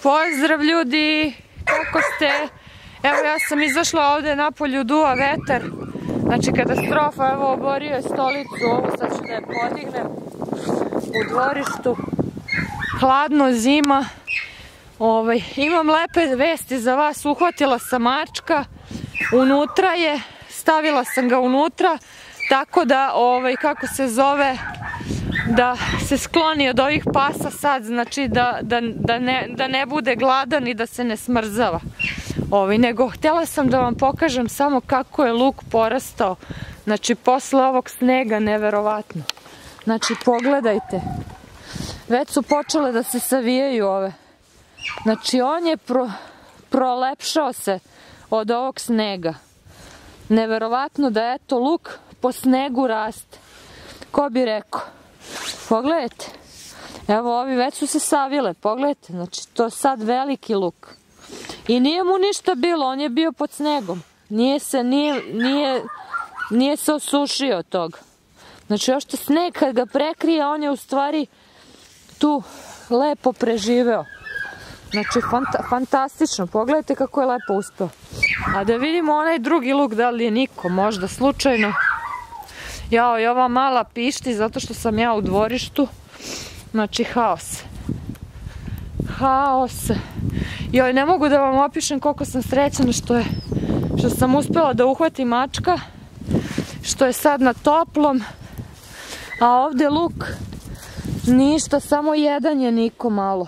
Pozdrav ljudi, kako ste? Evo ja sam izašla ovde, napolju duva vetar. Znači katastrofa, evo oborio je stolicu, ovu sad ću da je podignem u dvorištu. Hladno, zima. Imam lepe vesti za vas, uhvatila sam mačka, unutra je, stavila sam ga unutra, tako da, kako se zove, da se skloni od ovih pasa sad, znači da ne bude gladan i da se ne smrzava. Nego htjela sam da vam pokažem samo kako je luk porastao, znači posle ovog snega, neverovatno. Znači pogledajte, već su počele da se savijaju ove. Znači on je prolepšao se od ovog snega. Neverovatno da eto luk po snegu raste. Ko bi rekao? Pogledajte. Evo ovi već su se savile, pogledajte. Znači to je sad veliki luk. I nije mu ništa bilo, on je bio pod snegom. Nije se osušio od toga. Znači još što sneg kad ga prekrije, on je u stvari tu lepo preživeo. Znači fantastično, pogledajte kako je lepo uspeo. A da vidimo onaj drugi luk, da li je niko, možda slučajno. Jao, i ova mala pišti zato što sam ja u dvorištu. Znači haos. Haos. Joj, ne mogu da vam opišem koliko sam srećena što sam uspela da uhvatim mačka, što je sad na toplom, a ovde luk ništa, samo jedan je niko malo.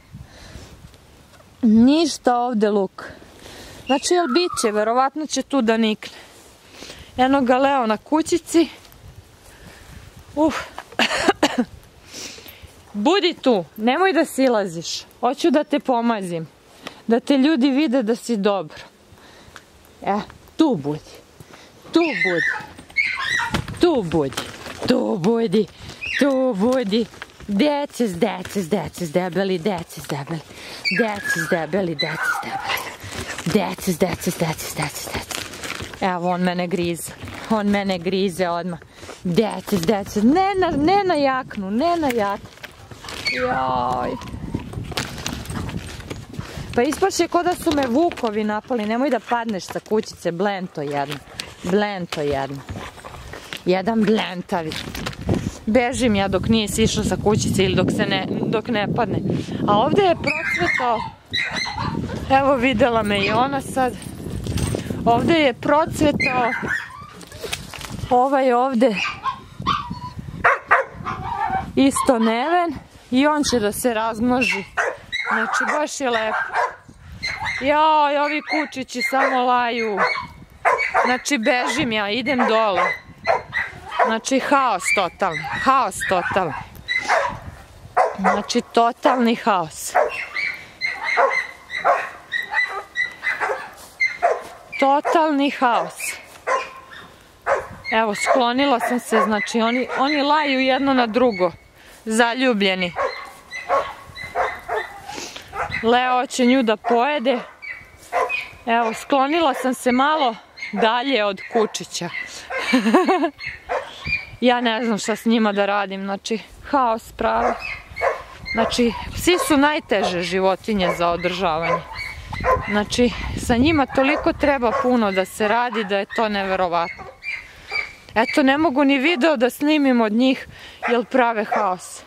Ništa ovde luk. Znači, jel bit će, verovatno će tu da nikne. Eno ga Leo na kućici. Budi tu, nemoj da silaziš. Hoću da te pomazim. Da te ljudi vide da si dobro. Tu budi. Tu budi. Tu budi. Tu budi. Tu budi. Decis, debeli, decis, debeli. Decis, debeli, decis, debeli. Decis. Evo, on mene grize. On mene grize odmah. Decis. Ne na jaknu, ne na jaknu. Joj. Pa ispašće ko da su me vukovi napali. Nemoj da padneš sa kućice, blento jedno. Blento jedno. Jedan blentavi. Bežim ja dok nije sišao sa kućice ili dok ne padne. A ovde je procvetao. Evo videla me i ona sad. Ovde je procvetao. Ovaj ovde isto neven. I on će da se razmnoži. Znači baš je lepo. Joj, ovi kučići samo laju. Znači bežim ja, idem dole. Znači haos totalni. Haos totalni. Znači totalni haos. Totalni haos. Evo, sklonila sam se, znači oni laju jedno na drugo. Zaljubljeni. Leo će nju da pojede. Evo, sklonila sam se malo dalje od kučića. Ja ne znam šta s njima da radim, znači haos pravi. Znači, psi su najteže životinje za održavanje. Znači, sa njima toliko treba puno da se radi da je to neverovatno. Eto, ne mogu ni video da snimim od njih, jer prave haos.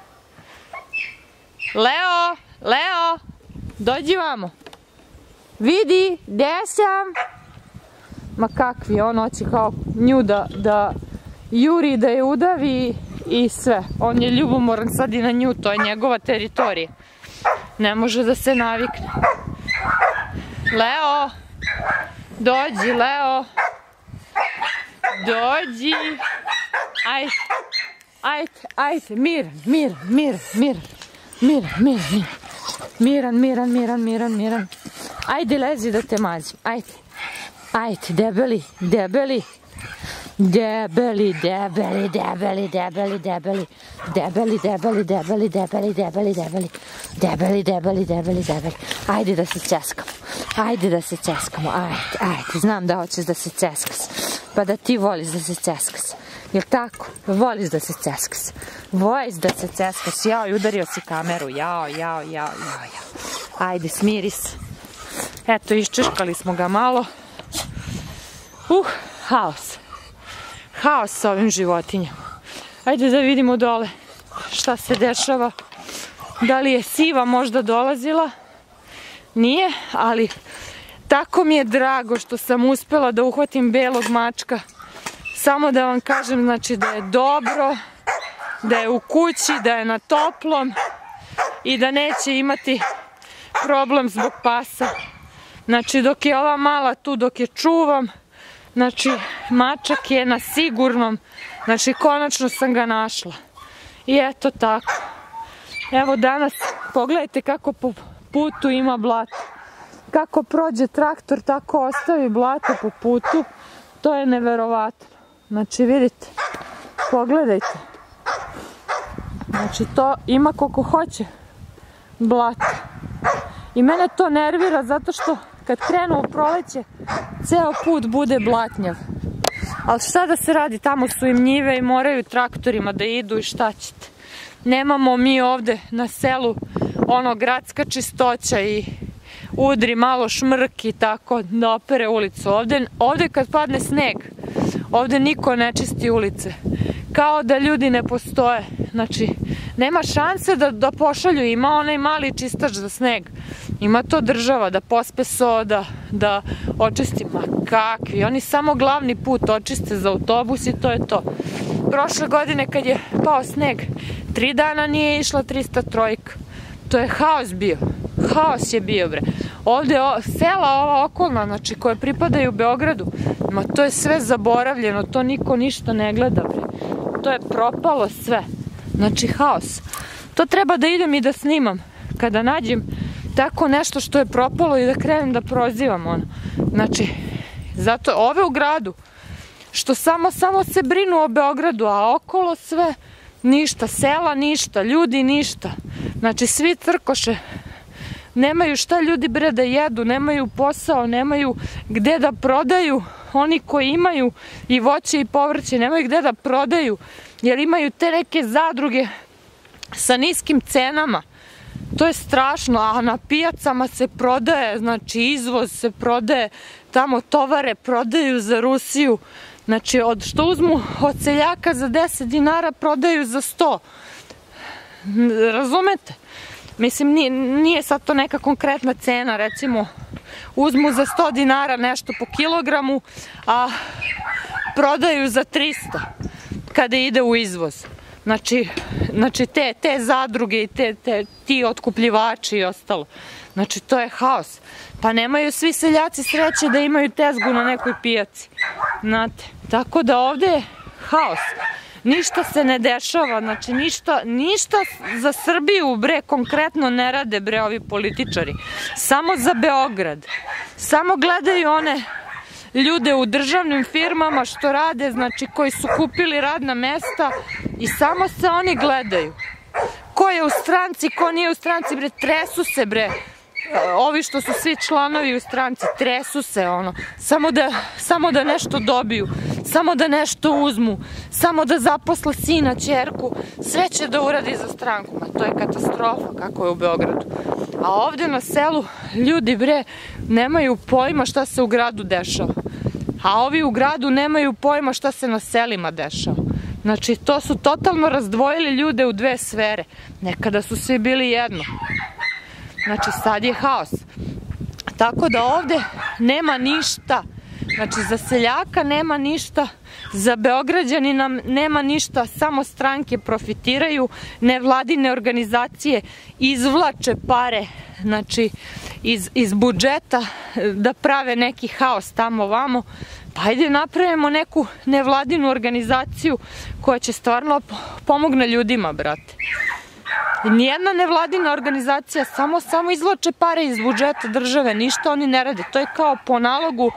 Leo, dođi vamo. Vidi, gde sam? Ma kakvi, on hoće kao nju da juri, da je udavi i sve. On je ljubomoran sad i na nju, to je njegova teritorija. Ne može da se navikne. Leo, dođi, Leo. Dođi. Ajde, miran. Ajde, lezi da te mazim, ajde, debeli. Ajde da se ceskamo, ajde, znam da hoćeš da se ceskas, pa da ti voliš da se ceskas, jel tako? Voliš da se ceskas, jao, udario si kameru, jao. Ajde, smiri se. Eto, iščeškali smo ga malo. Haos. Haos sa ovim životinjama. Ajde da vidimo dole šta se dešava. Da li je siva možda dolazila? Nije, ali tako mi je drago što sam uspela da uhvatim belog mačka. Samo da vam kažem, znači, da je dobro, da je u kući, da je na toplom i da neće imati problem zbog pasa. Znači, dok je ova mala tu, dok je čuvam, znači, mačak je na sigurnom. Znači, konačno sam ga našla. I eto tako. Evo danas, pogledajte kako po putu ima blato. Kako prođe traktor, tako ostavi blato po putu. To je neverovatno. Znači, vidite, pogledajte. Znači, to ima koliko hoće blato. I mene to nervira zato što kad krenu u proleće, ceo put bude blatnjav. Ali šta da se radi, tamo su im njive i moraju traktorima da idu i šta ćete. Nemamo mi ovde na selu ono gradska čistoća i udri malo šmrk i tako da opere ulicu. Ovde kad padne sneg, ovde niko ne čisti ulice. Kao da ljudi ne postoje. Znači, nema šanse da pošalju. Ima onaj mali čistač za sneg. Ima to država, da pospe so, da očisti. Ma kakvi, oni samo glavni put očiste za autobus i to je to. Prošle godine kad je pao sneg, 3 dana nije išla 303. To je haos bio. Haos je bio, bre. Ovde sela ova okolna, znači, koje pripadaju Beogradu, ma to je sve zaboravljeno, to niko ništa ne gleda, bre. To je propalo sve. Znači, haos. To treba da idem i da snimam. Kada nađem tako nešto što je propalo i da krenem da prozivam ono. Znači, zato ove u gradu, što samo se brinu o Beogradu, a okolo sve ništa, sela ništa, ljudi ništa. Znači, svi crkoše. Nemaju šta ljudi, bre, da jedu, nemaju posao, nemaju gde da prodaju. Oni koji imaju i voće i povrće, nemaju gde da prodaju, jer imaju te neke zadruge sa niskim cenama. To je strašno, a na pijacama se prodaje, znači izvoz se prodaje, tamo tovare prodaju za Rusiju. Znači, što uzmu od seljaka za 10 dinara, prodaju za 100. Razumete? Mislim, nije sad to neka konkretna cena, recimo, uzmu za 100 dinara nešto po kilogramu, a prodaju za 300 kada ide u izvoz. Znači te zadruge i ti otkupljivači i ostalo. Znači, to je haos. Pa nemaju svi seljaci sreće da imaju tezgu na nekoj pijaci. Znate, tako da ovde je haos. Ništa se ne dešava, znači ništa za Srbiju, bre, konkretno ne rade, bre, ovi političari. Samo za Beograd. Samo gledaju one ljude u državnim firmama što rade, znači koji su kupili radna mesta i samo se oni gledaju. Ko je u stranci, ko nije u stranci, bre, tresu se, bre. Ovi što su svi članovi u stranci, tresu se, ono, samo da nešto dobiju, samo da nešto uzmu, samo da zaposle sina, ćerku, sve će da uradi za stranku. Ma to je katastrofa kako je u Beogradu. A ovde na selu ljudi, bre, nemaju pojma šta se u gradu dešava. A ovi u gradu nemaju pojma šta se na selima dešava. Znači, to su totalno razdvojili ljude u dve sfere. Nekada su svi bili jedno. Znači, sad je haos. Tako da ovde nema ništa. Znači, za seljaka nema ništa, za Beograđanina nema ništa, samo stranke profitiraju, nevladine organizacije izvlače pare, znači, iz budžeta da prave neki haos tamo vamo. Pa ajde napravimo neku nevladinu organizaciju koja će stvarno pomogne ljudima, brate. Nijedna nevladina organizacija samo izvlače pare iz budžeta države, ništa oni ne rade. To je kao po nalogu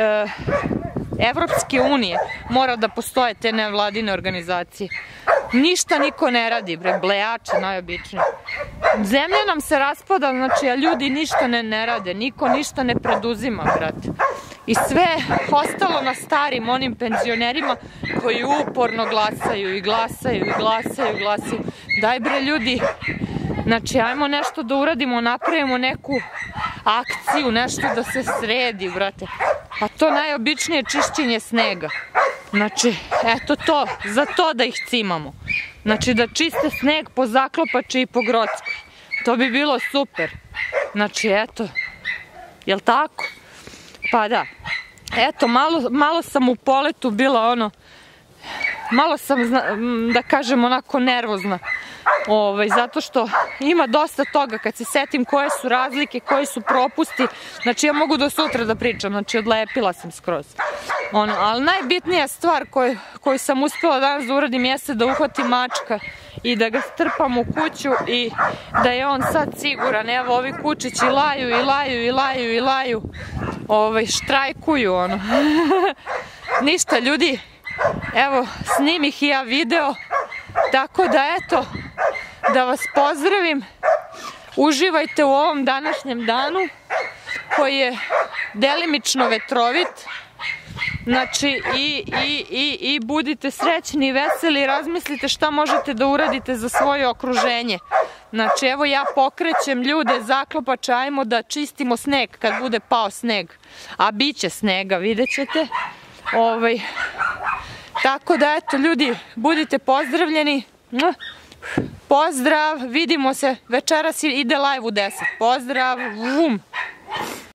Evropske unije mora da postoje te nevladine organizacije. Ništa niko ne radi, bre, blejače najobičnije. Zemlja nam se raspada, znači, a ljudi ništa ne rade, niko ništa ne preduzima, brate. I sve ostalo na starim onim penzionerima koji uporno glasaju i glasaju i glasaju i glasaju. Daj, bre, ljudi, Znači, ajmo nešto da uradimo, napravimo neku akciju, nešto da se sredi, brate. Pa to najobičnije čišćenje snega. Znači, eto to, za to da ih cimamo. Znači, da čiste sneg po Zaklopači i po Grockoj. To bi bilo super. Znači, eto, jel tako? Pa da. Eto, malo sam u poletu bila ono, malo sam, da kažem, onako nervozna. Zato što ima dosta toga, kad se setim koje su razlike, koji su propusti. Znači, ja mogu do sutra da pričam, znači, odlepila sam skroz. Ali najbitnija stvar koju sam uspela danas da uradim jeste da uhvatim mačka i da ga strpam u kuću i da je on sad siguran. Evo, ovi kučići laju i laju i laju i laju, štrajkuju, ono. Ništa, ljudi, evo, snimih i ja video, tako da, eto, da vas pozdravim. Uživajte u ovom današnjem danu koji je delimično vetrovit. Znači, i budite srećni i veseli i razmislite šta možete da uradite za svoje okruženje. Znači, evo ja pokrećem ljude Zaklopača, ajmo da čistimo sneg kad bude pao sneg. A bit će snega, vidjet ćete. Tako da, eto, ljudi, budite pozdravljeni. Pozdrav, vidimo se, večeras ide live u 10. Pozdrav, vum.